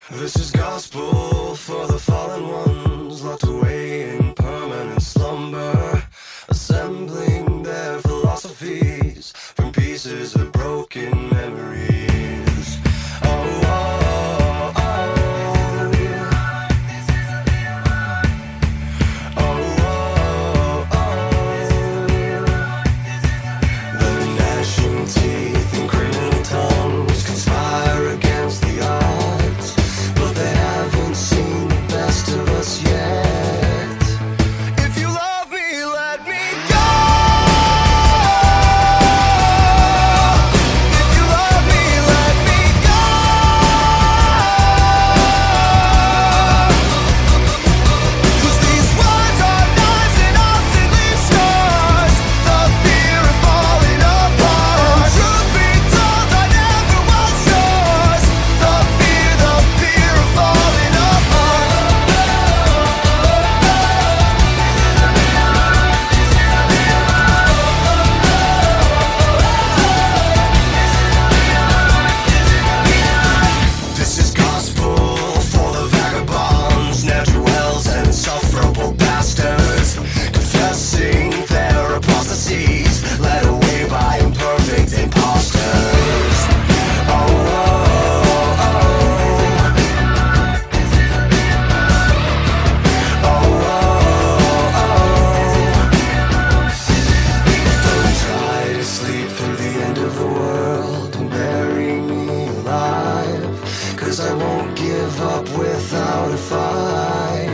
This is gospel for the fallen ones, locked away in permanent slumber, assembling their philosophies from pieces of broken memories. Oh, oh, oh, oh, oh, oh. The gnashing teeth and criminal tongues conspire against the odds, but they haven't seen the best of us yet. If you love me, let me go. If you love me, let me go. 'Cause these words are knives and often leave scars. The fear of falling apart. Truth be told, I never was yours. The fear of falling apart. This is gospel for the vagabonds, ne'er-do-wells and insufferable bastards, confessing their apostasies, led away by imperfect imposters. Oh, oh, oh. Oh, oh, oh. Don't try to sleep through the end of the world and bury me alive, 'cause I won't give up without a fight.